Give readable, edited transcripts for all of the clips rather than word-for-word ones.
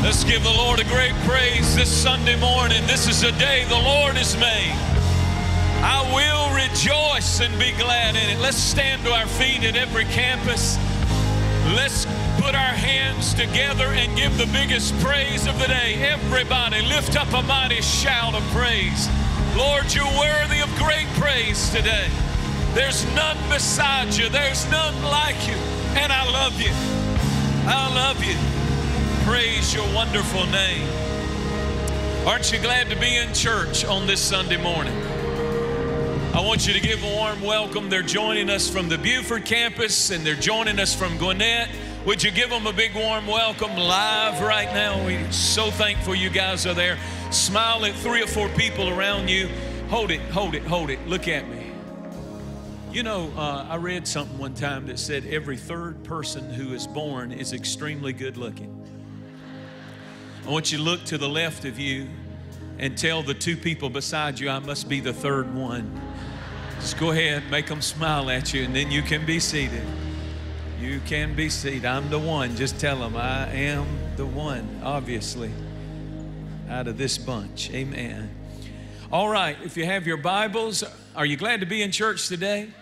Let's give the Lord a great praise this Sunday morning. This is a day the Lord has made. I will rejoice and be glad in it. Let's stand to our feet at every campus. Let's put our hands together and give the biggest praise of the day. Everybody lift up a mighty shout of praise. Lord, you're worthy of great praise today. There's none beside you. There's none like you. And I love you. I love you. Praise your wonderful name. Aren't you glad to be in church on this Sunday morning? I want you to give a warm welcome. They're joining us from the Buford campus and they're joining us from Gwinnett. Would you give them a big warm welcome live right now? We're so thankful you guys are there. Smile at 3 or 4 people around you. Hold it, hold it, hold it. Look at me. You know, I read something one time that said every third person who is born is extremely good looking. I want you to look to the left of you and tell the 2 people beside you, I must be the third one. Just go ahead, make them smile at you, and then you can be seated. You can be seated. I'm the one. Just tell them, I am the one, obviously, out of this bunch. Amen. All right, if you have your Bibles, are you glad to be in church today?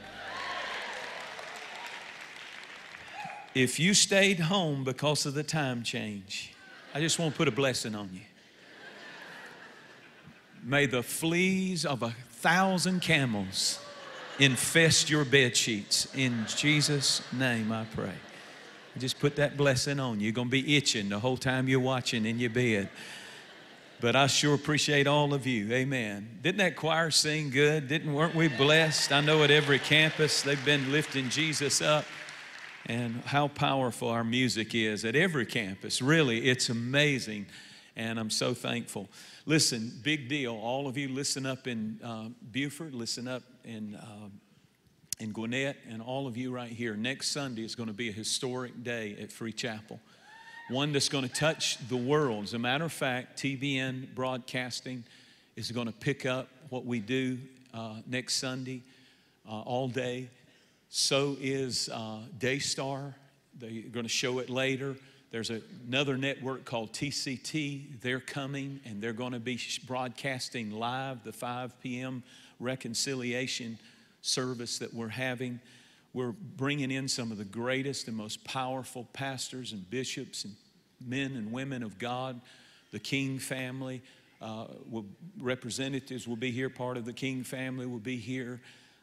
If you stayed home because of the time change, I just want to put a blessing on you. May the fleas of 1,000 camels infest your bed sheets. In Jesus' name I pray. Just put that blessing on you. You're going to be itching the whole time you're watching in your bed. But I sure appreciate all of you. Amen. Didn't that choir sing good? Weren't we blessed? I know at every campus they've been lifting Jesus up. And how powerful our music is at every campus. Really, it's amazing. And I'm so thankful. Listen, big deal. All of you listen up in Buford, listen up in Gwinnett, and all of you right here. Next Sunday is going to be a historic day at Free Chapel. One that's going to touch the world. As a matter of fact, TBN Broadcasting is going to pick up what we do next Sunday all day. So is Daystar. They're going to show it later. There's another network called TCT. They're coming and they're going to be broadcasting live the 5 p.m. reconciliation service that we're having. We're bringing in some of the greatest and most powerful pastors and bishops and men and women of God. The King family, representatives will be here. Part of the King family will be here.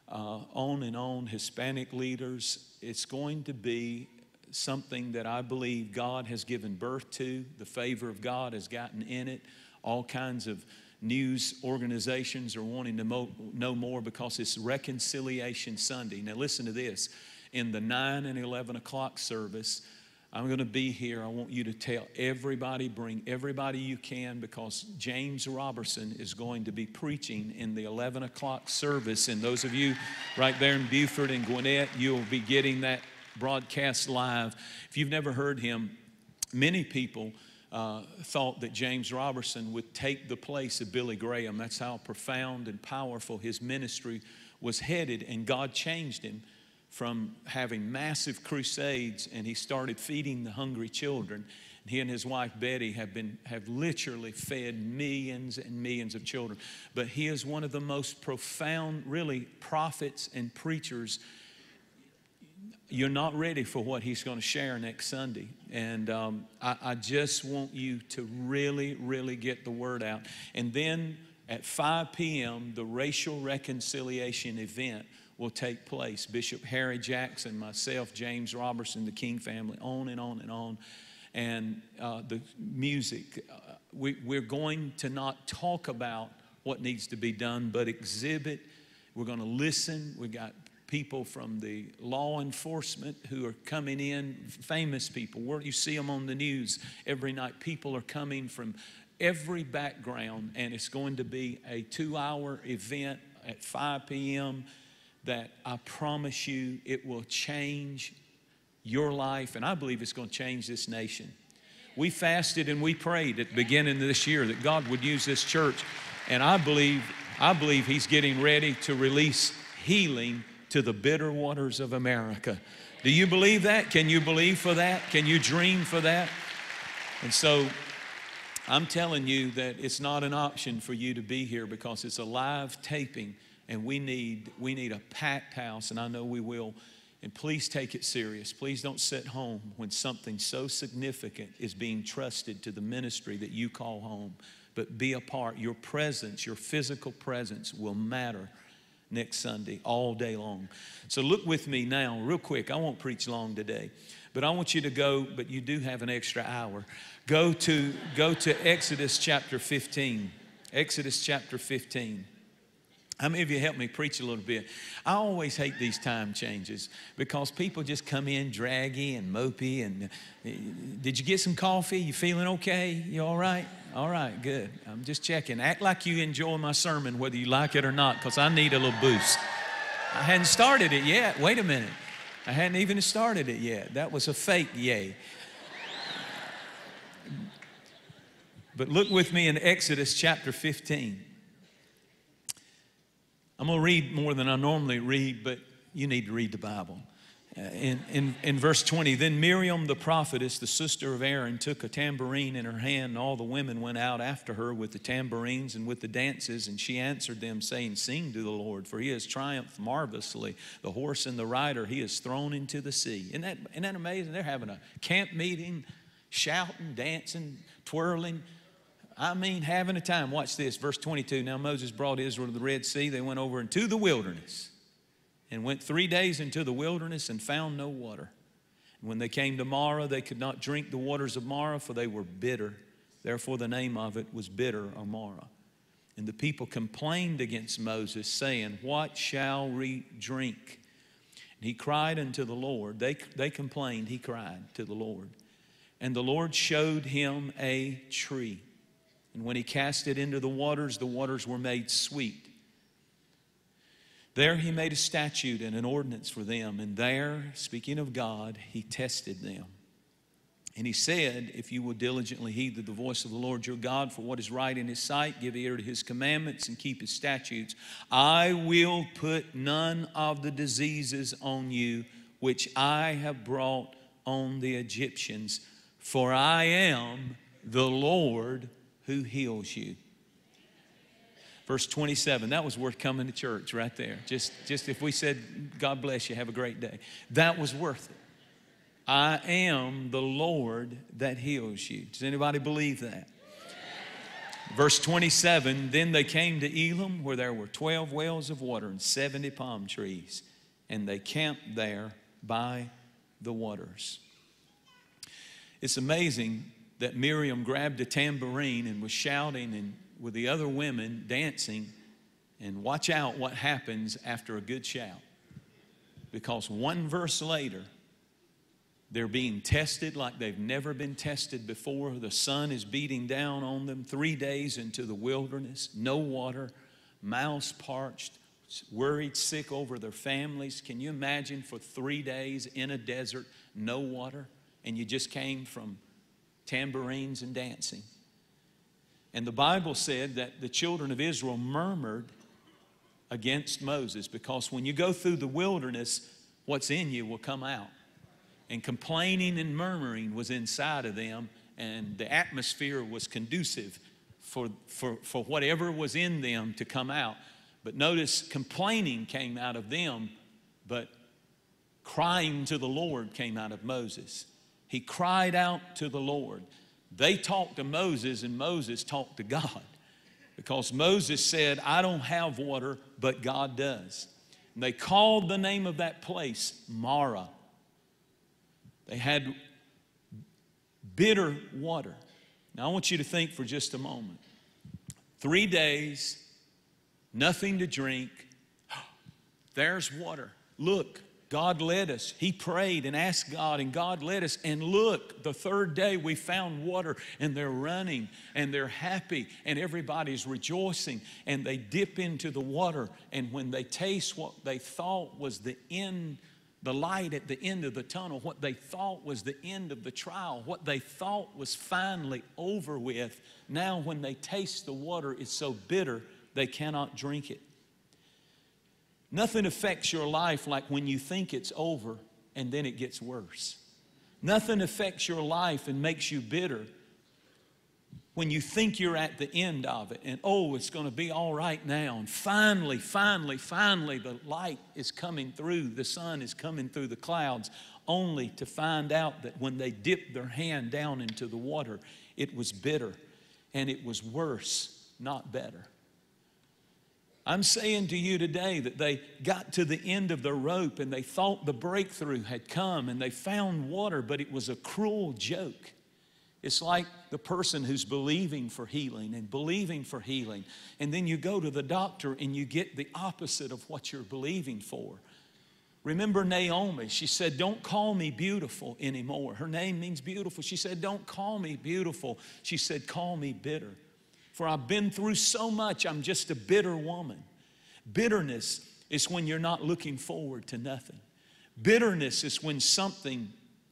On and on, Hispanic leaders. It's going to be something that I believe God has given birth to. The favor of God has gotten in it. All kinds of news organizations are wanting to know more because it's Reconciliation Sunday. Now listen to this. In the 9 and 11 o'clock service, I'm going to be here. I want you to tell everybody, bring everybody you can, because James Robertson is going to be preaching in the 11 o'clock service. And those of you right there in Buford and Gwinnett, you'll be getting that broadcast live. If you've never heard him, many people thought that James Robertson would take the place of Billy Graham. That's how profound and powerful his ministry was headed. And God changed him from having massive crusades, and he started feeding the hungry children. And he and his wife Betty have literally fed millions and millions of children. But he is one of the most profound, really, prophets and preachers. You're not ready for what he's going to share next Sunday. And I just want you to really, really get the word out. And then at 5 p.m., the racial reconciliation event will take place. Bishop Harry Jackson, myself, James Robertson, the King family, on and on and on. And the music, we're going to not talk about what needs to be done, but exhibit. We're going to listen. We got people from the law enforcement who are coming in, famous people. You see them on the news every night. People are coming from every background, and it's going to be a 2-hour event at 5 p.m. that I promise you it will change your life, and I believe it's going to change this nation. We fasted and we prayed at the beginning of this year that God would use this church, and I believe He's getting ready to release healing to the bitter waters of America. Do you believe that? Can you believe for that? Can you dream for that? And so I'm telling you that it's not an option for you to be here because it's a live taping, and we need a packed house, and I know we will. And please take it serious. Please don't sit home when something so significant is being trusted to the ministry that you call home. But be a part. Your presence, your physical presence will matter next Sunday all day long. So look with me now real quick. I won't preach long today. But I want you to go, but you do have an extra hour. Go to Exodus chapter 15. Exodus chapter 15. How many of you help me preach a little bit? I always hate these time changes because people just come in draggy and mopey. And did you get some coffee? You feeling okay? You all right? All right, good. I'm just checking. Act like you enjoy my sermon, whether you like it or not, because I need a little boost. I hadn't started it yet. Wait a minute. I hadn't even started it yet. That was a fake yay. But look with me in Exodus chapter 15. I'm going to read more than I normally read, but you need to read the Bible. In verse 20, then Miriam the prophetess, the sister of Aaron, took a tambourine in her hand, and all the women went out after her with the tambourines and with the dances. And she answered them, saying, sing to the Lord, for he has triumphed marvelously. The horse and the rider he has thrown into the sea. Isn't that amazing? They're having a camp meeting, shouting, dancing, twirling. I mean, having a time. Watch this, verse 22. Now Moses brought Israel to the Red Sea. They went over into the wilderness and went 3 days into the wilderness and found no water. And when they came to Marah, they could not drink the waters of Marah, for they were bitter. Therefore the name of it was Bitter or Marah. And the people complained against Moses, saying, what shall we drink? And he cried unto the Lord. They complained, he cried to the Lord. And the Lord showed him a tree. And when he cast it into the waters were made sweet. There he made a statute and an ordinance for them. And there, speaking of God, he tested them. And he said, if you will diligently heed the voice of the Lord your God for what is right in his sight, give ear to his commandments and keep his statutes, I will put none of the diseases on you which I have brought on the Egyptians, for I am the Lord who heals you. Verse 27, that was worth coming to church right there. Just if we said, God bless you, have a great day. That was worth it. I am the Lord that heals you. Does anybody believe that? Verse 27, then they came to Elim, where there were 12 wells of water and 70 palm trees, and they camped there by the waters. It's amazing that Miriam grabbed a tambourine and was shouting and with the other women dancing. And watch out what happens after a good shout. Because one verse later, they're being tested like they've never been tested before. The sun is beating down on them. 3 days into the wilderness, no water, mouths parched, worried, sick over their families. Can you imagine for 3 days in a desert, no water, and you just came from tambourines and dancing? And the Bible said that the children of Israel murmured against Moses, because when you go through the wilderness, what's in you will come out. And complaining and murmuring was inside of them, and the atmosphere was conducive for whatever was in them to come out. But notice, complaining came out of them, but crying to the Lord came out of Moses. He cried out to the Lord. They talked to Moses, and Moses talked to God. Because Moses said, I don't have water, but God does. And they called the name of that place Marah. They had bitter water. Now I want you to think for just a moment. 3 days, nothing to drink. There's water. Look, God led us. He prayed and asked God, and God led us. And look, the third day we found water, and they're running, and they're happy, and everybody's rejoicing. And they dip into the water, and when they taste what they thought was the end, the light at the end of the tunnel, what they thought was the end of the trial, what they thought was finally over with, now when they taste the water, it's so bitter they cannot drink it. Nothing affects your life like when you think it's over and then it gets worse. Nothing affects your life and makes you bitter when you think you're at the end of it and, oh, it's going to be all right now. And finally, the light is coming through. The sun is coming through the clouds, only to find out that when they dipped their hand down into the water, it was bitter and it was worse, not better. I'm saying to you today that they got to the end of the rope and they thought the breakthrough had come and they found water, but it was a cruel joke. It's like the person who's believing for healing and believing for healing, and then you go to the doctor and you get the opposite of what you're believing for. Remember Naomi, she said, don't call me beautiful anymore. Her name means beautiful. She said, don't call me beautiful. She said, call me bitter. For I've been through so much, I'm just a bitter woman. Bitterness is when you're not looking forward to nothing. Bitterness is when something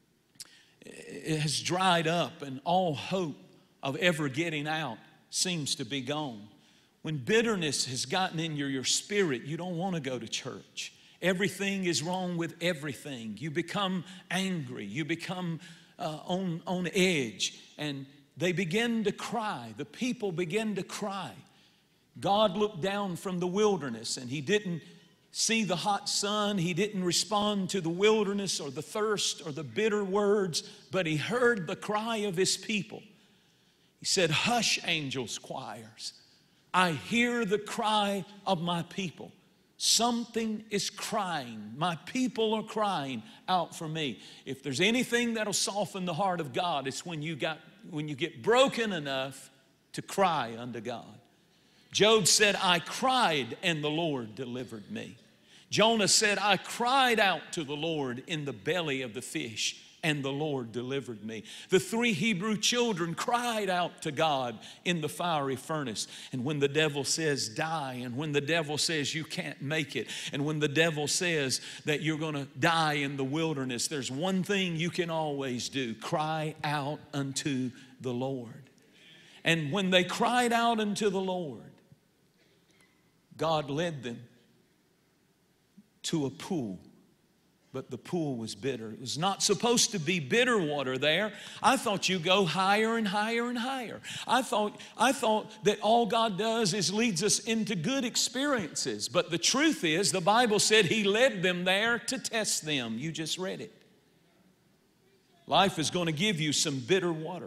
has dried up and all hope of ever getting out seems to be gone. When bitterness has gotten in your spirit, you don't want to go to church. Everything is wrong with everything. You become angry. You become on edge. And they begin to cry. The people begin to cry. God looked down from the wilderness and He didn't see the hot sun. He didn't respond to the wilderness or the thirst or the bitter words, but He heard the cry of His people. He said, hush, angels' choirs. I hear the cry of my people. Something is crying. My people are crying out for me. If there's anything that'll soften the heart of God, it's when you get broken enough to cry unto God. Job said, I cried and the Lord delivered me. Jonah said, I cried out to the Lord in the belly of the fish, and the Lord delivered me. The 3 Hebrew children cried out to God in the fiery furnace. And when the devil says die, and when the devil says you can't make it, and when the devil says that you're going to die in the wilderness, there's one thing you can always do: cry out unto the Lord. And when they cried out unto the Lord, God led them to a pool, but the pool was bitter. It was not supposed to be bitter water there. I thought you go higher and higher and higher. I thought that all God does is leads us into good experiences. But the truth is, the Bible said He led them there to test them. You just read it. Life is going to give you some bitter water.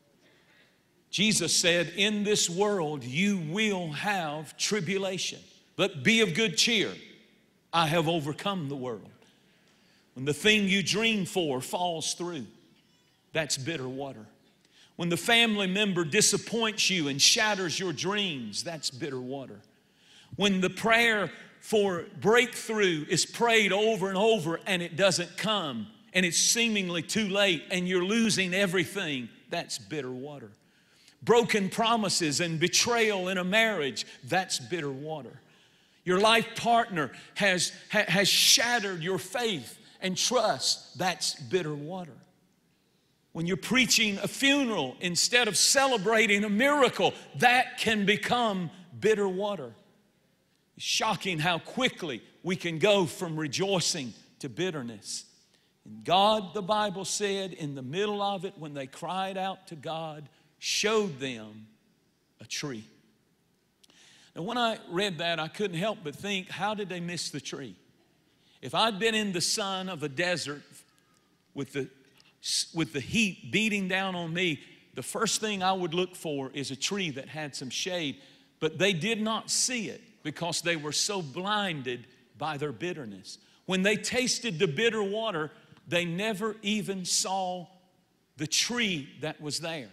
Jesus said, in this world you will have tribulation, but be of good cheer. I have overcome the world. When the thing you dream for falls through, that's bitter water. When the family member disappoints you and shatters your dreams, that's bitter water. When the prayer for breakthrough is prayed over and over and it doesn't come, and it's seemingly too late and you're losing everything, that's bitter water. Broken promises and betrayal in a marriage, that's bitter water. Your life partner has shattered your faith and trust, that's bitter water. When you're preaching a funeral instead of celebrating a miracle, that can become bitter water. It's shocking how quickly we can go from rejoicing to bitterness. And God, the Bible said, in the middle of it, when they cried out to God, showed them a tree. Now, when I read that, I couldn't help but think, how did they miss the tree? If I'd been in the sun of a desert with the heat beating down on me, the first thing I would look for is a tree that had some shade. But they did not see it because they were so blinded by their bitterness. When they tasted the bitter water, they never even saw the tree that was there.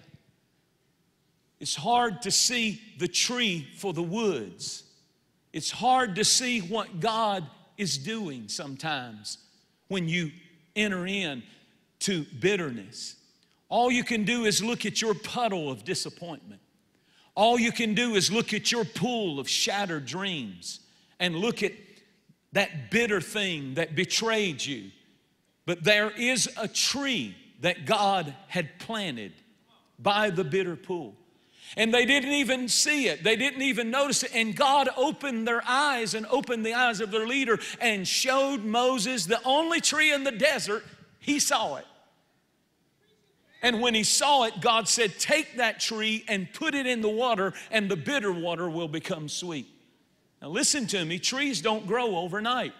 It's hard to see the tree for the woods. It's hard to see what God is doing sometimes when you enter in to bitterness. All you can do is look at your puddle of disappointment. All you can do is look at your pool of shattered dreams and look at that bitter thing that betrayed you. But there is a tree that God had planted by the bitter pool. And they didn't even see it. They didn't even notice it. And God opened their eyes and opened the eyes of their leader and showed Moses the only tree in the desert. He saw it. And when he saw it, God said, take that tree and put it in the water, and the bitter water will become sweet. Now listen to me, trees don't grow overnight.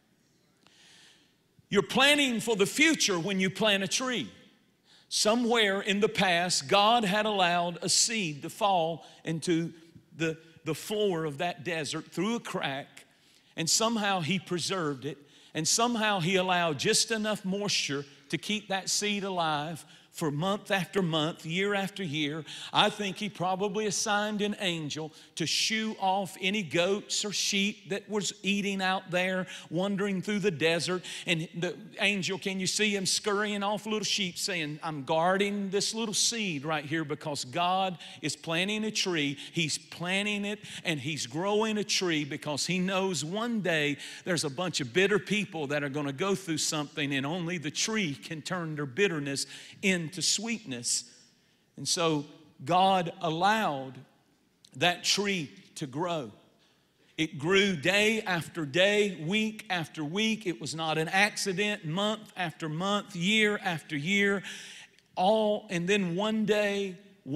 You're planning for the future when you plant a tree. Somewhere in the past, God had allowed a seed to fall into the floor of that desert through a crack, and somehow He preserved it, and somehow He allowed just enough moisture to keep that seed alive for month after month, year after year. I think He probably assigned an angel to shoo off any goats or sheep that was eating out there, wandering through the desert. And the angel, can you see him scurrying off little sheep saying, I'm guarding this little seed right here because God is planting a tree. He's planting it and He's growing a tree because He knows one day there's a bunch of bitter people that are going to go through something, and only the tree can turn their bitterness into sweetness. And so God allowed that tree to grow. It grew day after day, week after week. It was not an accident, month after month, year after year. And then one day,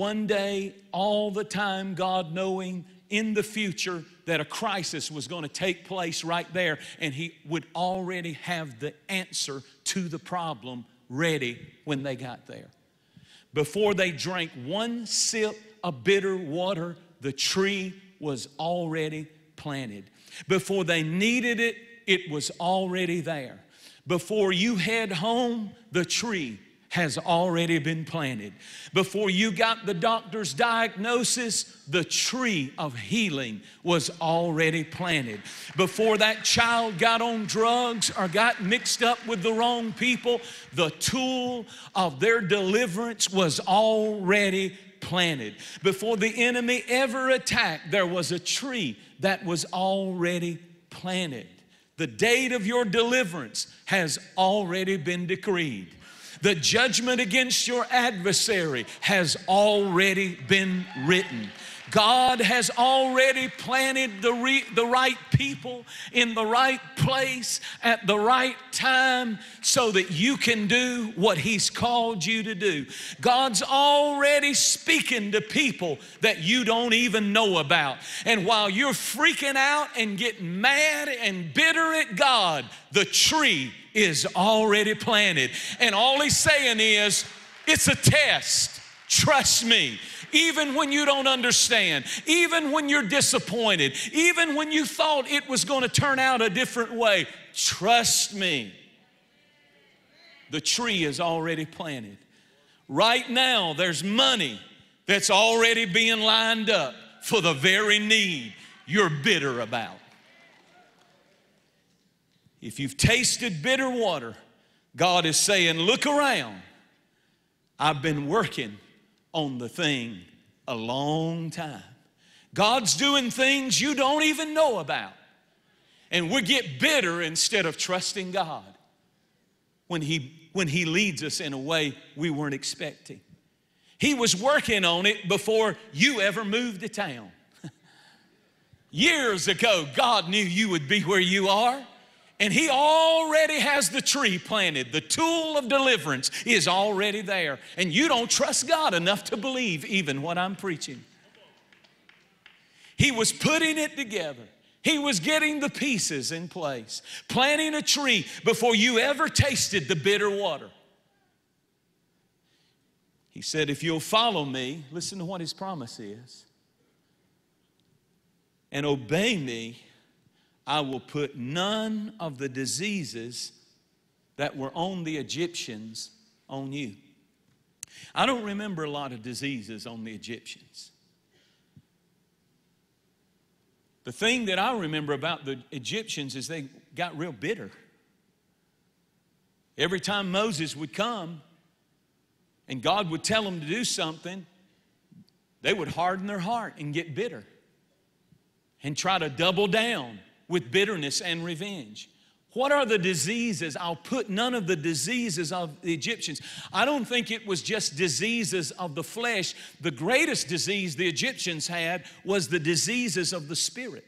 all the time, God knowing in the future that a crisis was going to take place right there, and He would already have the answer to the problem ready when they got there. Before they drank one sip of bitter water, the tree was already planted. Before they needed it, it was already there. Before you head home, the tree has already been planted. Before you got the doctor's diagnosis, the tree of healing was already planted. Before that child got on drugs or got mixed up with the wrong people, the tool of their deliverance was already planted. Before the enemy ever attacked, there was a tree that was already planted. The date of your deliverance has already been decreed. The judgment against your adversary has already been written. God has already planted the right people in the right place at the right time so that you can do what He's called you to do. God's already speaking to people that you don't even know about. And while you're freaking out and getting mad and bitter at God, the tree is already planted. And all He's saying is, it's a test. Trust me. Even when you don't understand, even when you're disappointed, even when you thought it was going to turn out a different way, trust me. The tree is already planted. Right now, there's money that's already being lined up for the very need you're bitter about. If you've tasted bitter water, God is saying, look around. I've been working on the thing a long time. God's doing things you don't even know about. And we get bitter instead of trusting God when He leads us in a way we weren't expecting. He was working on it before you ever moved to town. Years ago, God knew you would be where you are. And He already has the tree planted. The tool of deliverance is already there. And you don't trust God enough to believe even what I'm preaching. He was putting it together. He was getting the pieces in place. Planting a tree before you ever tasted the bitter water. He said, if you'll follow me, listen to what His promise is, and obey me, I will put none of the diseases that were on the Egyptians on you. I don't remember a lot of diseases on the Egyptians. The thing that I remember about the Egyptians is they got real bitter. Every time Moses would come and God would tell them to do something, they would harden their heart and get bitter and try to double down with bitterness and revenge. What are the diseases? I'll put none of the diseases of the Egyptians. I don't think it was just diseases of the flesh. The greatest disease the Egyptians had was the diseases of the spirit.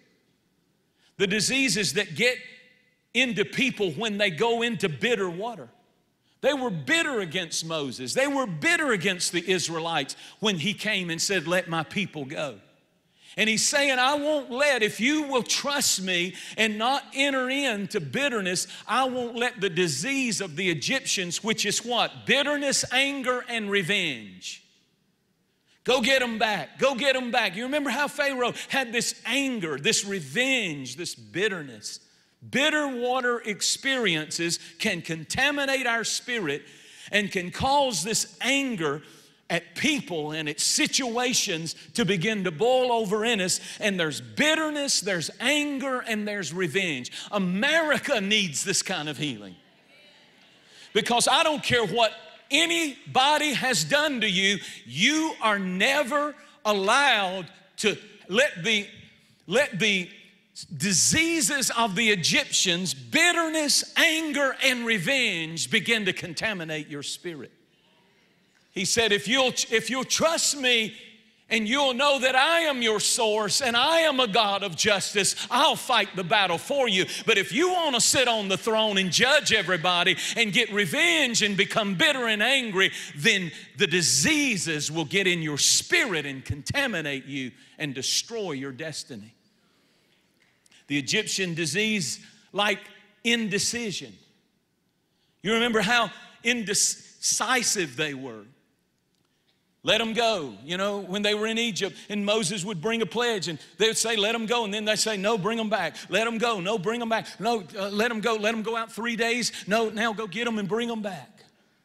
The diseases that get into people when they go into bitter water. They were bitter against Moses. They were bitter against the Israelites when he came and said, let my people go. And he's saying, I won't let, if you will trust me and not enter into bitterness, I won't let the disease of the Egyptians, which is what? Bitterness, anger, and revenge. Go get them back. Go get them back. You remember how Pharaoh had this anger, this revenge, this bitterness. Bitter water experiences can contaminate our spirit and can cause this anger at people and at situations to begin to boil over in us. And there's bitterness, there's anger, and there's revenge. America needs this kind of healing. Because I don't care what anybody has done to you, you are never allowed to let the diseases of the Egyptians, bitterness, anger, and revenge begin to contaminate your spirit. He said, if you'll trust me and you'll know that I am your source and I am a God of justice, I'll fight the battle for you. But if you want to sit on the throne and judge everybody and get revenge and become bitter and angry, then the diseases will get in your spirit and contaminate you and destroy your destiny. The Egyptian disease, like indecision. You remember how indecisive they were. Let them go. You know, when they were in Egypt and Moses would bring a pledge and they would say, let them go. And then they'd say, no, bring them back. Let them go. No, bring them back. No, let them go. Let them go out 3 days. No, now go get them and bring them back.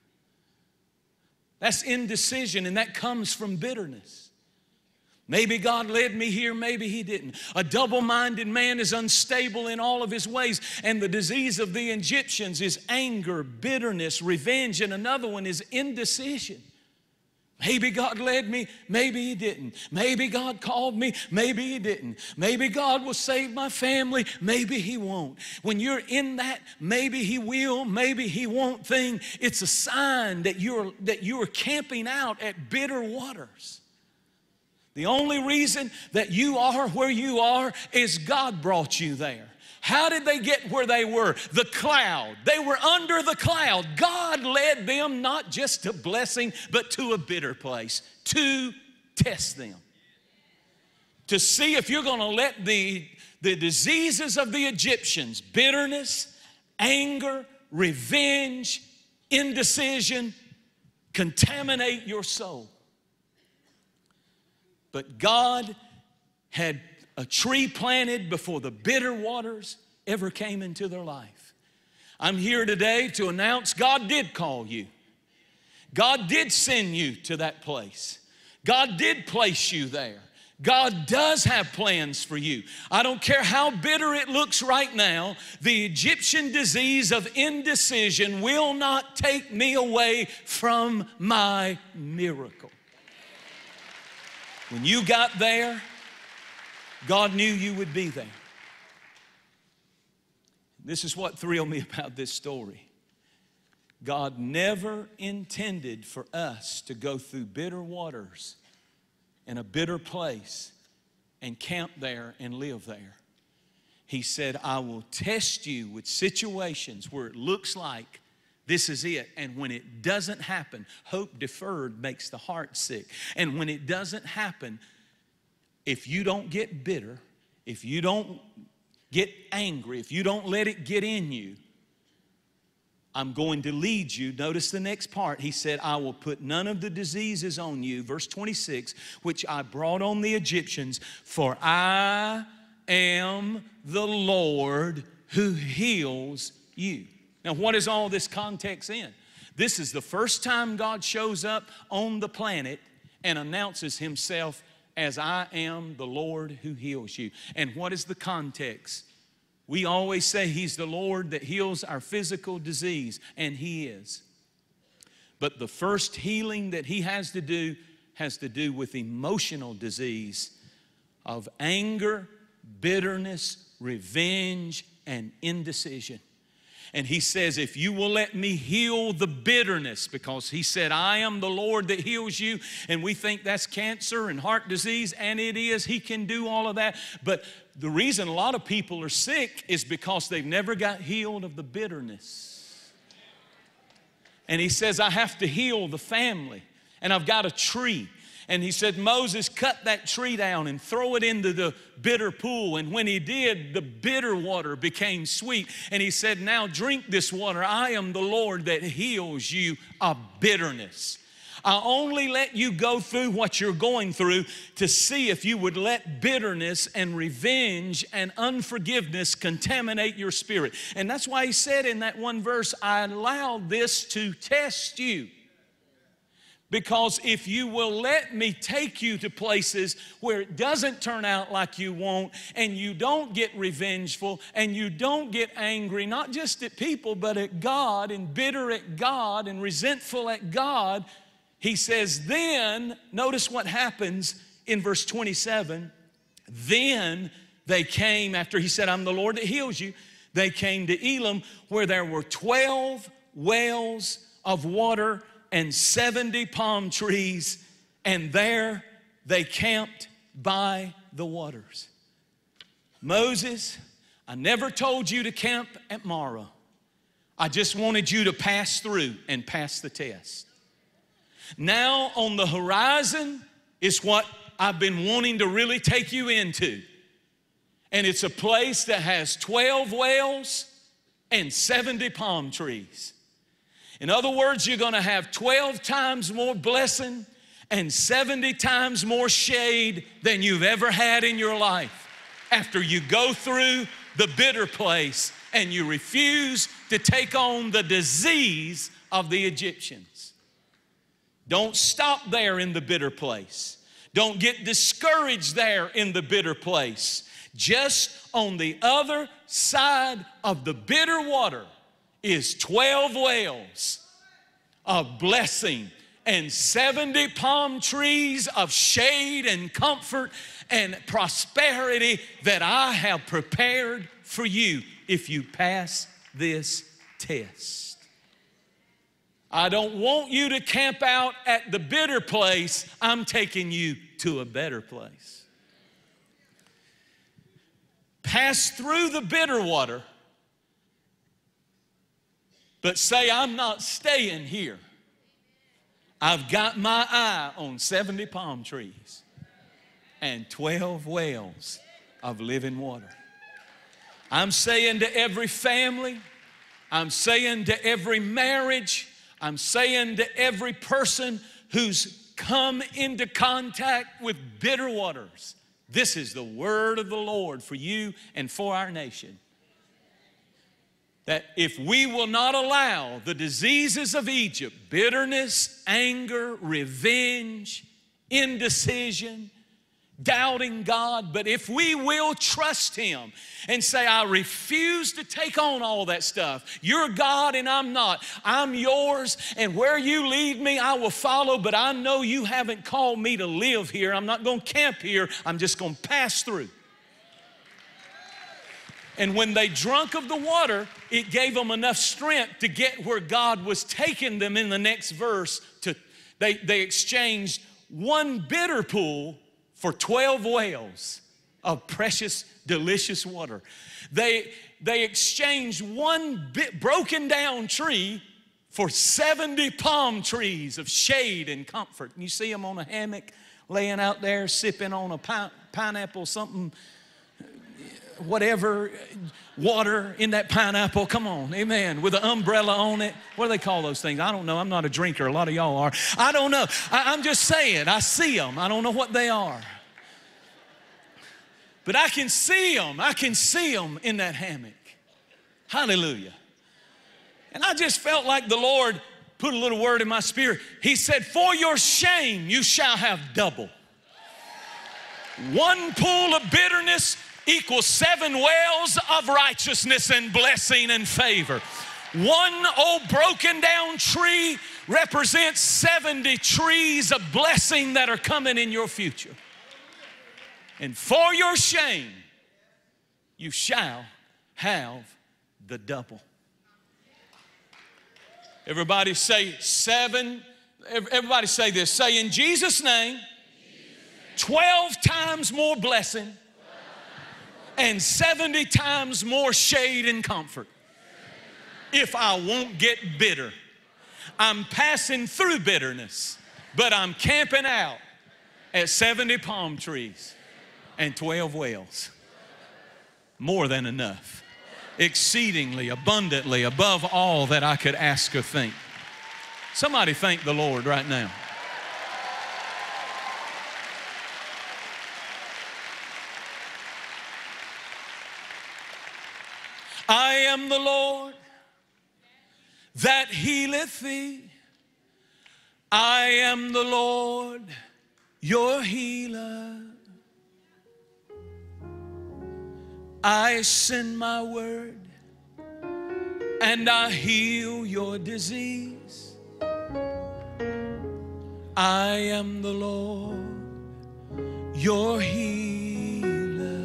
That's indecision, and that comes from bitterness. Maybe God led me here, maybe He didn't. A double-minded man is unstable in all of his ways. And the disease of the Egyptians is anger, bitterness, revenge, and another one is indecision. Maybe God led me, maybe He didn't. Maybe God called me, maybe He didn't. Maybe God will save my family, maybe He won't. When you're in that maybe He will, maybe He won't thing, it's a sign that you're camping out at bitter waters. The only reason that you are where you are is God brought you there. How did they get where they were? The cloud. They were under the cloud. God led them not just to blessing, but to a bitter place to test them. To see if you're going to let the diseases of the Egyptians, bitterness, anger, revenge, indecision, contaminate your soul. But God had a tree planted before the bitter waters ever came into their life. I'm here today to announce God did call you. God did send you to that place. God did place you there. God does have plans for you. I don't care how bitter it looks right now, the Egyptian disease of indecision will not take me away from my miracle. When you got there, God knew you would be there. This is what thrilled me about this story. God never intended for us to go through bitter waters in a bitter place and camp there and live there. He said, I will test you with situations where it looks like this is it. And when it doesn't happen, hope deferred makes the heart sick. And when it doesn't happen, if you don't get bitter, if you don't get angry, if you don't let it get in you, I'm going to lead you. Notice the next part. He said, I will put none of the diseases on you, verse 26, which I brought on the Egyptians, for I am the Lord who heals you. Now, what is all this context in? This is the first time God shows up on the planet and announces Himself as I am the Lord who heals you. And what is the context? We always say He's the Lord that heals our physical disease, and He is. But the first healing that He has to do with emotional disease of anger, bitterness, revenge, and indecision. And He says, if you will let me heal the bitterness, because He said, I am the Lord that heals you. And we think that's cancer and heart disease, and it is. He can do all of that. But the reason a lot of people are sick is because they've never got healed of the bitterness. And he says, I have to heal the family. And I've got a tree. And he said, Moses, cut that tree down and throw it into the bitter pool. And when he did, the bitter water became sweet. And he said, now drink this water. I am the Lord that heals you of bitterness. I only let you go through what you're going through to see if you would let bitterness and revenge and unforgiveness contaminate your spirit. And that's why he said in that one verse, I allowed this to test you. Because if you will let me take you to places where it doesn't turn out like you want, and you don't get revengeful, and you don't get angry, not just at people, but at God, and bitter at God, and resentful at God, he says, then, notice what happens in verse 27, then they came, after he said, I'm the Lord that heals you, they came to Elim, where there were 12 wells of water and 70 palm trees, and there they camped by the waters. Moses, I never told you to camp at Marah. I just wanted you to pass through and pass the test. Now on the horizon is what I've been wanting to really take you into. And it's a place that has 12 wells and 70 palm trees. In other words, you're going to have 12 times more blessing and 70 times more shade than you've ever had in your life after you go through the bitter place and you refuse to take on the disease of the Egyptians. Don't stop there in the bitter place. Don't get discouraged there in the bitter place. Just on the other side of the bitter water is 12 wells of blessing and 70 palm trees of shade and comfort and prosperity that I have prepared for you if you pass this test. I don't want you to camp out at the bitter place. I'm taking you to a better place. Pass through the bitter water, but say, I'm not staying here. I've got my eye on 70 palm trees and 12 wells of living water. I'm saying to every family, I'm saying to every marriage, I'm saying to every person who's come into contact with bitter waters, this is the word of the Lord for you and for our nation. That if we will not allow the diseases of Egypt, bitterness, anger, revenge, indecision, doubting God, but if we will trust Him and say, I refuse to take on all that stuff. You're God and I'm not. I'm yours, and where you lead me, I will follow, but I know you haven't called me to live here. I'm not going to camp here. I'm just going to pass through. And when they drank of the water, it gave them enough strength to get where God was taking them in the next verse. They exchanged one bitter pool for 12 wells of precious, delicious water. They exchanged one broken down tree for 70 palm trees of shade and comfort. And you see them on a hammock laying out there sipping on a pineapple, something, whatever, water in that pineapple. Come on, amen. With an umbrella on it. What do they call those things? I don't know. I'm not a drinker. A lot of y'all are. I don't know. I'm just saying. I see them. I don't know what they are. But I can see them. I can see them in that hammock. Hallelujah. And I just felt like the Lord put a little word in my spirit. He said, for your shame you shall have double. One pool of bitterness equals 7 wells of righteousness and blessing and favor. One old broken down tree represents 70 trees of blessing that are coming in your future. And for your shame, you shall have the double. Everybody say 7. Everybody say this. Say, in Jesus' name, 12 times more blessing and 70 times more shade and comfort if I won't get bitter. I'm passing through bitterness, but I'm camping out at 70 palm trees and 12 wells. More than enough. Exceedingly, abundantly, above all that I could ask or think. Somebody thank the Lord right now. I am the Lord that healeth thee. I am the Lord, your healer. I send my word and I heal your disease. I am the Lord, your healer.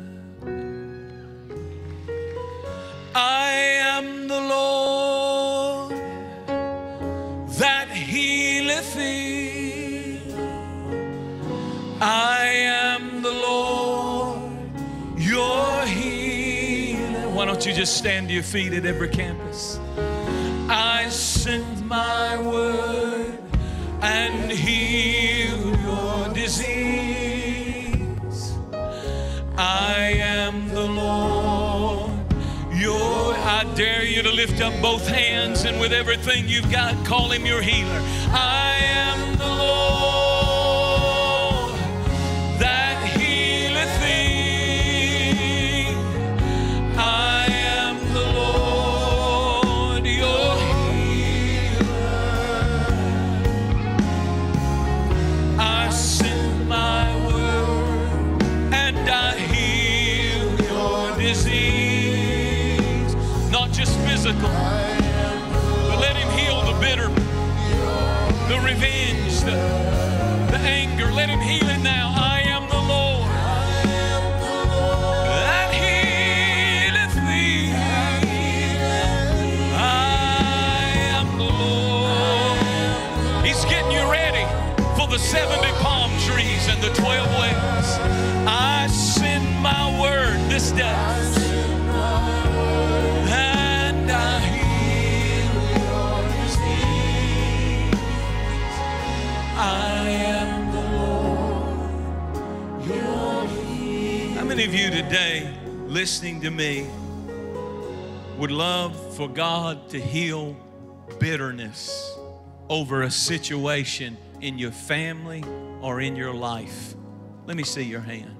I am the Lord that healeth thee. I am the Lord, your healer. Why don't you just stand to your feet at every campus? I send my word and heal your disease. I am the Lord, I dare you to lift up both hands, and with everything you've got, call him your healer. I am the Lord that healeth thee. I am the Lord, your healer. I send my word and I heal your disease. Not just physical, but let him heal the bitter, the revenge, the anger. Let him heal it now. I am the Lord that healeth thee. I am the Lord. He's getting you ready for the 70 palm trees and the 12 wells. I send my word this day. I am the Lord, your healer. How many of you today, listening to me, would love for God to heal bitterness over a situation in your family or in your life? Let me see your hand.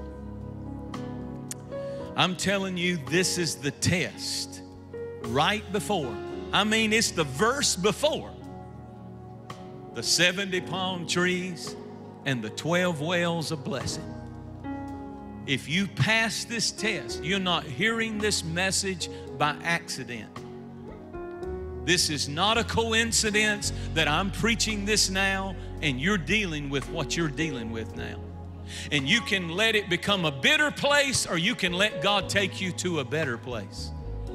I'm telling you, this is the test right before. I mean, it's the verse before the 70 palm trees and the 12 wells of blessing. If you pass this test, you're not hearing this message by accident. This is not a coincidence that I'm preaching this now and you're dealing with what you're dealing with now. And you can let it become a bitter place, or you can let God take you to a better place.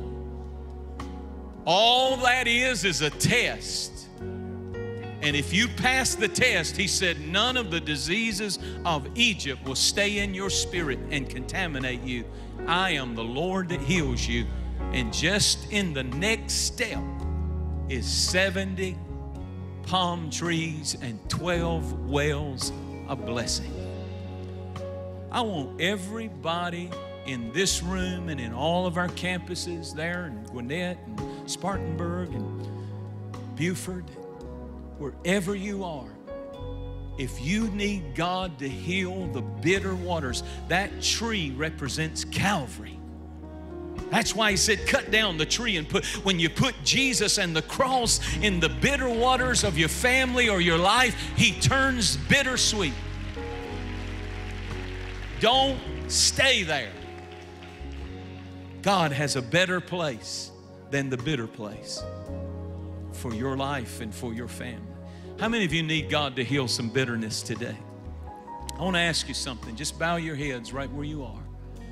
All that is a test. And if you pass the test, he said, none of the diseases of Egypt will stay in your spirit and contaminate you. I am the Lord that heals you. And just in the next step is 70 palm trees and 12 wells of blessing. I want everybody in this room and in all of our campuses there in Gwinnett and Spartanburg and Beaufort, wherever you are, if you need God to heal the bitter waters, that tree represents Calvary. That's why he said, cut down the tree and when you put Jesus and the cross in the bitter waters of your family or your life, he turns bittersweet. Don't stay there. God has a better place than the bitter place for your life and for your family. How many of you need God to heal some bitterness today? I want to ask you something. Just bow your heads right where you are.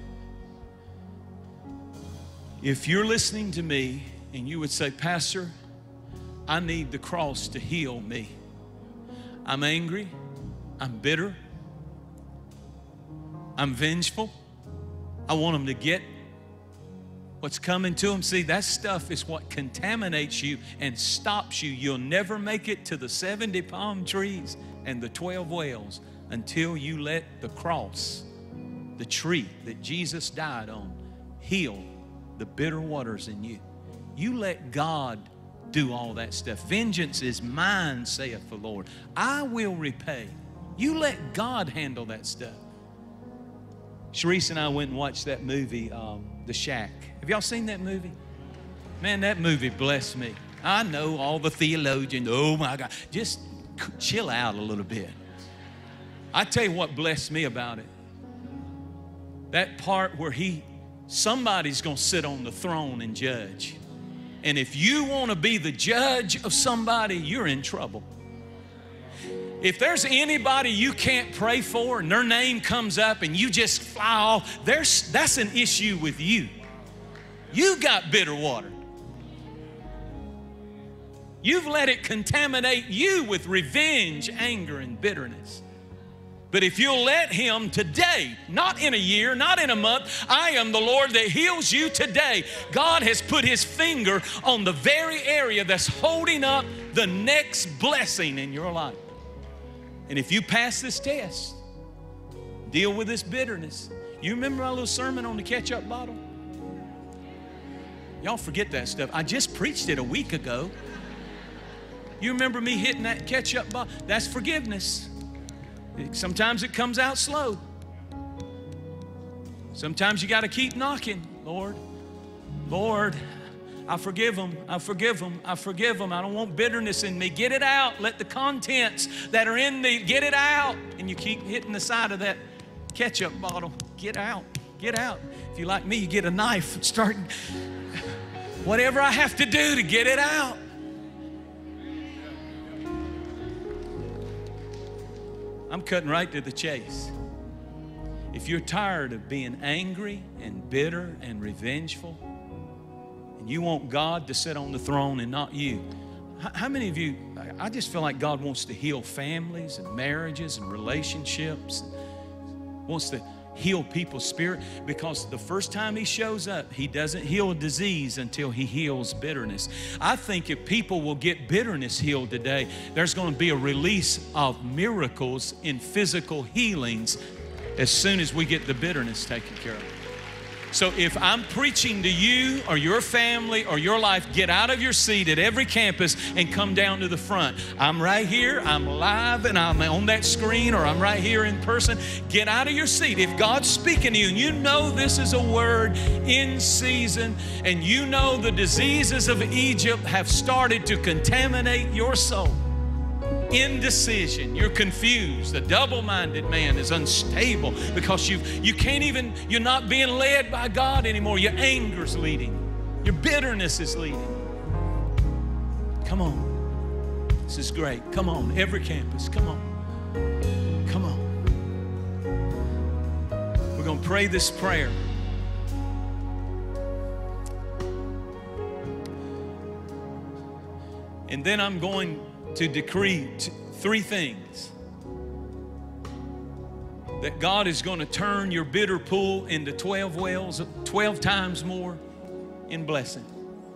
If you're listening to me and you would say, Pastor, I need the cross to heal me. I'm angry. I'm bitter. I'm vengeful. I want them to get What's coming to them, see, that stuff is what contaminates you and stops you. You'll never make it to the 70 palm trees and the 12 wells until you let the cross, the tree that Jesus died on, heal the bitter waters in you. You let God do all that stuff. Vengeance is mine, saith the Lord. I will repay. You let God handle that stuff. Sharice and I went and watched that movie, The Shack. Have y'all seen that movie? Man, that movie blessed me. I know all the theologians, oh my God, just chill out a little bit. I tell you what blessed me about it. That part where somebody's gonna sit on the throne and judge. And if you want to be the judge of somebody, you're in trouble. If there's anybody you can't pray for and their name comes up and you just fly off, that's an issue with you. You got bitter water. You've let it contaminate you with revenge, anger, and bitterness. But if you'll let Him today, not in a year, not in a month, I am the Lord that heals you today. God has put His finger on the very area that's holding up the next blessing in your life. And if you pass this test, deal with this bitterness. You remember my little sermon on the ketchup bottle? Y'all forget that stuff. I just preached it a week ago. You remember me hitting that ketchup bottle? That's forgiveness. Sometimes it comes out slow. Sometimes you got to keep knocking. Lord, I forgive them. I forgive them. I forgive them. I don't want bitterness in me. Get it out. Let the contents that are in me, get it out. And you keep hitting the side of that ketchup bottle. Get out. Get out. If you're like me, you get a knife and start whatever I have to do to get it out. I'm cutting right to the chase. If you're tired of being angry and bitter and revengeful, and you want God to sit on the throne and not you, how many of you, I just feel like God wants to heal families and marriages and relationships, wants to heal people's spirit, because the first time He shows up, He doesn't heal a disease until He heals bitterness. I think if people will get bitterness healed today, there's going to be a release of miracles in physical healings as soon as we get the bitterness taken care of. So if I'm preaching to you or your family or your life, get out of your seat at every campus and come down to the front. I'm right here, I'm live, and I'm on that screen, or I'm right here in person. Get out of your seat. If God's speaking to you and you know this is a word in season, and you know the diseases of Egypt have started to contaminate your soul, indecision, you're confused, the double-minded man is unstable because you're not being led by God anymore. Your anger's leading, your bitterness is leading. Come on, this is great. Come on, every campus, come on, come on. We're going to pray this prayer. And then I'm going to decree three things. That God is going to turn your bitter pool into 12 wells, 12 times more in blessing.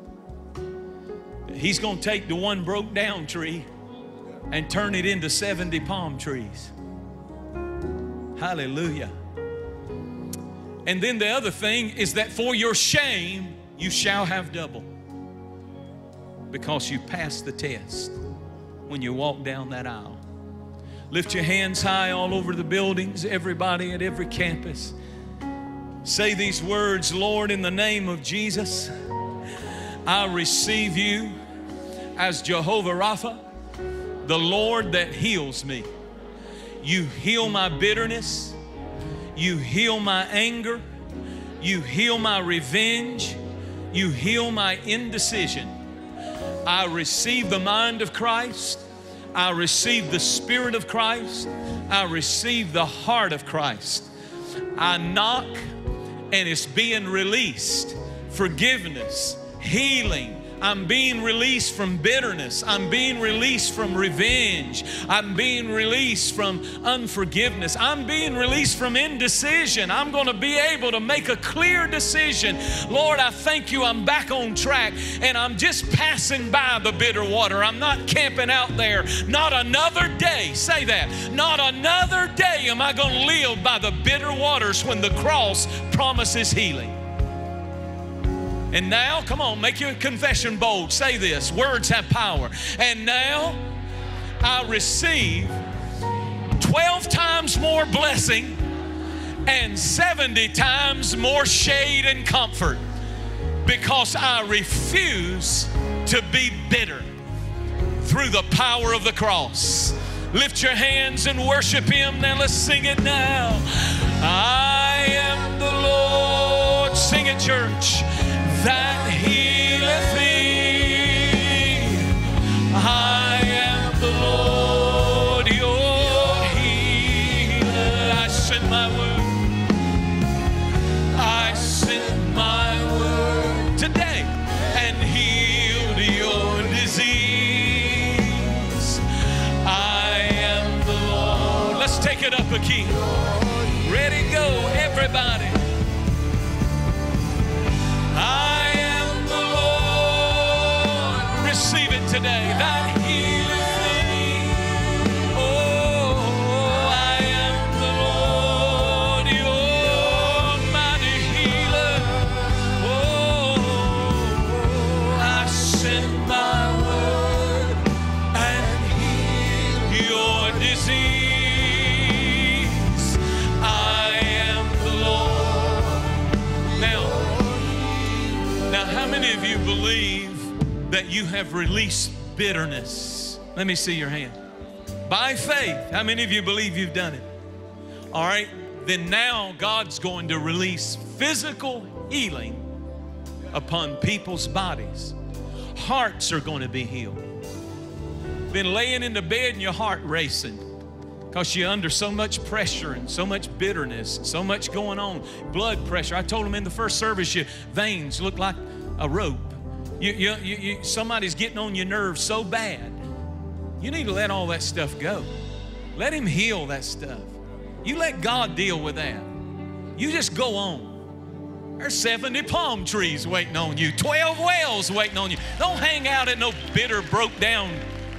He's going to take the one broke down tree and turn it into 70 palm trees. Hallelujah. And then the other thing is that for your shame, you shall have double, because you passed the test when you walk down that aisle. Lift your hands high all over the buildings, everybody at every campus. Say these words: Lord, in the name of Jesus, I receive you as Jehovah Rapha, the Lord that heals me. You heal my bitterness. You heal my anger. You heal my revenge. You heal my indecision. I receive the mind of Christ. I receive the Spirit of Christ. I receive the heart of Christ. I knock and it's being released. Forgiveness, healing, I'm being released from bitterness. I'm being released from revenge. I'm being released from unforgiveness. I'm being released from indecision. I'm going to be able to make a clear decision. Lord, I thank you. I'm back on track, and I'm just passing by the bitter water. I'm not camping out there. Not another day. Say that. Not another day am I going to live by the bitter waters when the cross promises healing. And now, come on, make your confession bold. Say this. Words have power. And now I receive 12 times more blessing and 70 times more shade and comfort, because I refuse to be bitter through the power of the cross. Lift your hands and worship Him. Now let's sing it now. I am the Lord. Sing it, church. That healeth thee. I am the Lord, your healer. I send my word. I send my word today and healed your disease. I am the Lord. Let's take it up a key. Ready, go, everybody. I am the Lord. Receive it today. That healeth thee. Oh, I am the Lord, your mighty healer. Oh, I send my word and heal your disease. I am the Lord. Now, how many of you believe that you have released bitterness? Let me see your hand. By faith, how many of you believe you've done it? All right, then now God's going to release physical healing upon people's bodies. Hearts are going to be healed. Been laying in the bed and your heart racing because you're under so much pressure and so much bitterness and so much going on. Blood pressure. I told them in the first service, your veins look like a rope. Somebody's getting on your nerves so bad. You need to let all that stuff go. Let Him heal that stuff. You let God deal with that. You just go on. There's 70 palm trees waiting on you, 12 wells waiting on you. Don't hang out at no bitter, broke down.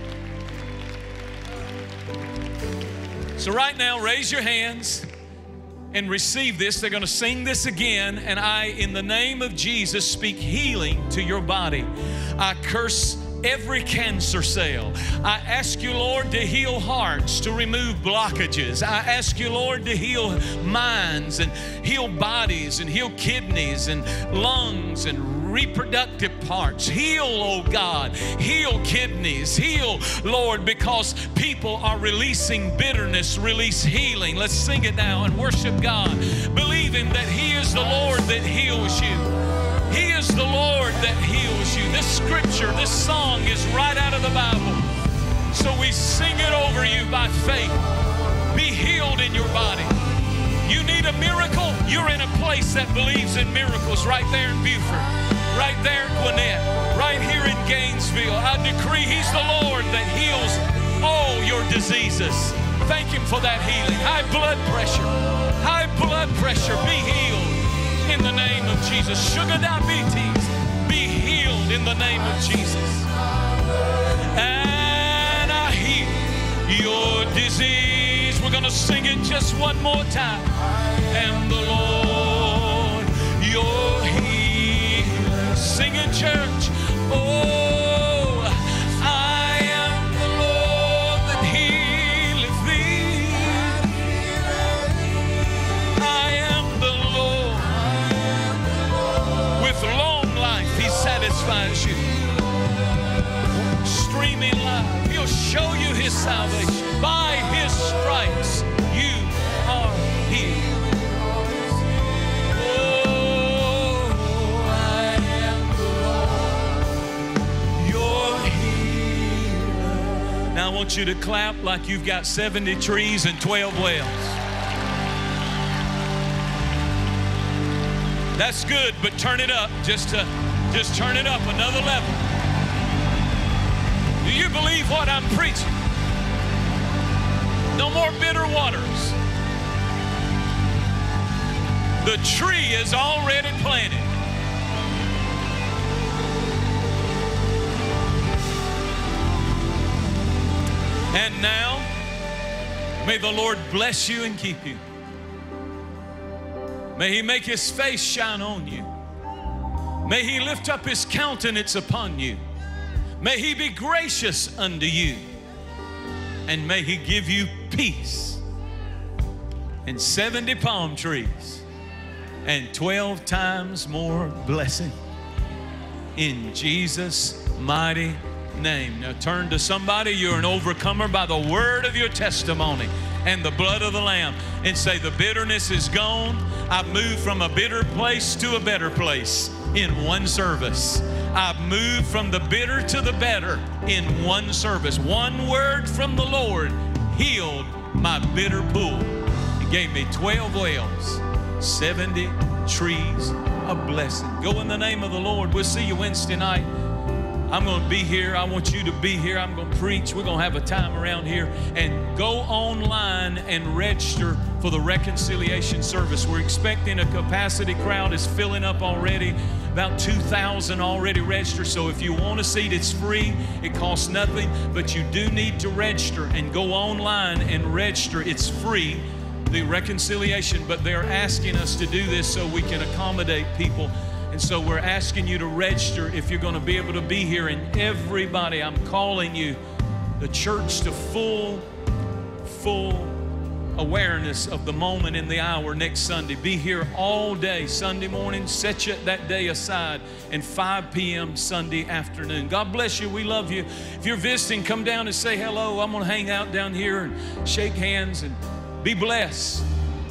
So right now, raise your hands and receive this. They're going to sing this again, and I, in the name of Jesus, speak healing to your body. I curse every cancer cell. I ask you, Lord, to heal hearts, to remove blockages. I ask you, Lord, to heal minds and heal bodies and heal kidneys and lungs and reproductive parts. Heal, oh God, heal kidneys. Heal, Lord, because people are releasing bitterness. Release healing. Let's sing it now and worship God, believing that He is the Lord that heals you. He is the Lord that heals you. This scripture, this song is right out of the Bible. So we sing it over you by faith. Be healed in your body. You need a miracle? You're in a place that believes in miracles right there in Beaufort, right there in Gwinnett, right here in Gainesville. I decree He's the Lord that heals all your diseases. Thank Him for that healing. High blood pressure, be healed in the name of Jesus. Sugar diabetes, be healed in the name of Jesus. And I heal your disease. We're going to sing it just one more time. I am the Lord, your healer. Sing it, church. Oh, I am the Lord that healeth thee. I am the Lord. With long life, He satisfies you. Streaming life, He'll show you His salvation. By His stripes, you are healed. Oh, I am the Lord, your healer. Now I want you to clap like you've got 70 trees and 12 wells. That's good, but turn it up. Just turn it up another level. Do you believe what I'm preaching? No more bitter waters. The tree is already planted. And now, may the Lord bless you and keep you. May He make His face shine on you. May He lift up His countenance upon you. May He be gracious unto you. And may He give you peace and 70 palm trees and 12 times more blessing. In Jesus' mighty name. Now turn to somebody. You're an overcomer by the word of your testimony and the blood of the Lamb, and say, the bitterness is gone. I've moved from a bitter place to a better place in one service. I've moved from the bitter to the better in one service. One word from the Lord healed my bitter pool. He gave me 12 wells, 70 trees of blessing. Go in the name of the Lord. We'll see you Wednesday night. I'm going to be here. I want you to be here. I'm going to preach. We're going to have a time around here. And go online and register for the reconciliation service. We're expecting a capacity crowd. Is filling up already. About 2,000 already registered. So if you want a seat, it's free. It costs nothing. But you do need to register and go online and register. It's free, the reconciliation. But they're asking us to do this so we can accommodate people. And so we're asking you to register if you're going to be able to be here. And everybody, I'm calling you, the church, to full awareness of the moment and the hour next Sunday. Be here all day, Sunday morning. Set that day aside, and 5 p.m. Sunday afternoon. God bless you. We love you. If you're visiting, come down and say hello. I'm going to hang out down here and shake hands, and be blessed.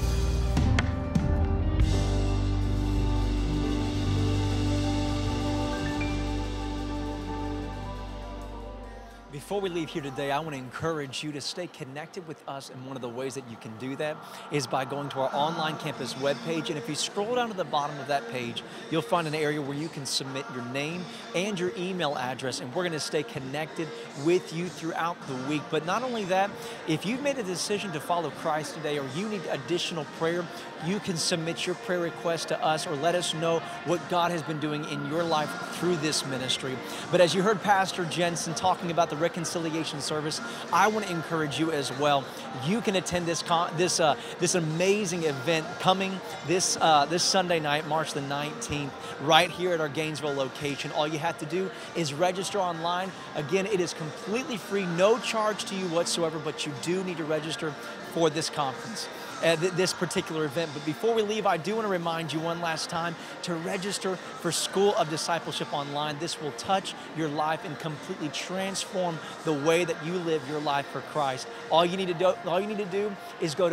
Before we leave here today, I want to encourage you to stay connected with us, and one of the ways that you can do that is by going to our online campus webpage. And if you scroll down to the bottom of that page, you'll find an area where you can submit your name and your email address, and we're going to stay connected with you throughout the week. But not only that, if you've made a decision to follow Christ today, or you need additional prayer, you can submit your prayer request to us, or let us know what God has been doing in your life through this ministry. But as you heard Pastor Jensen talking about the reconciliation service, I want to encourage you as well. You can attend this amazing event coming this Sunday night, March the 19th, right here at our Gainesville location. All you have to do is register online. Again, it is completely free, no charge to you whatsoever, but you do need to register for this conference. This particular event. But before we leave, I do want to remind you one last time to register for School of Discipleship Online. This will touch your life and completely transform the way that you live your life for Christ. All you need to do is go to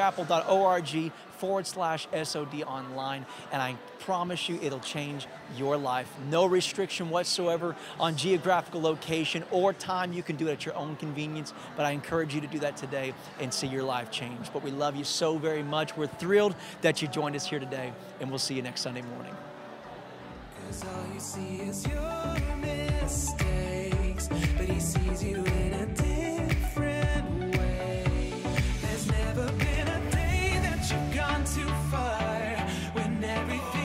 freechapel.org/SOD online, and I promise you it'll change your life. No restriction whatsoever on geographical location or time. You can do it at your own convenience, but I encourage you to do that today and see your life change. But we love you so very much. We're thrilled that you joined us here today, and we'll see you next Sunday morning. 'Cause all you see is your mistakes, but